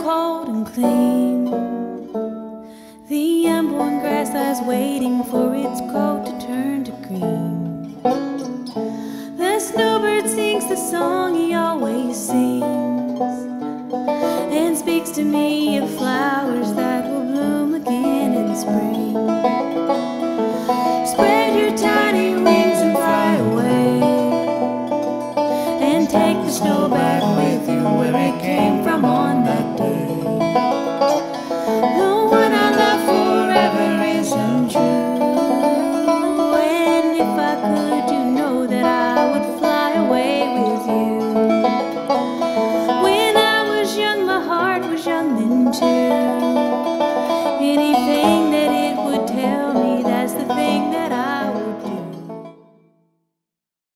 cold and clean. The unborn grass lies waiting for its coat to turn to green. The snowbird sings the song he always sings and speaks to me of flowers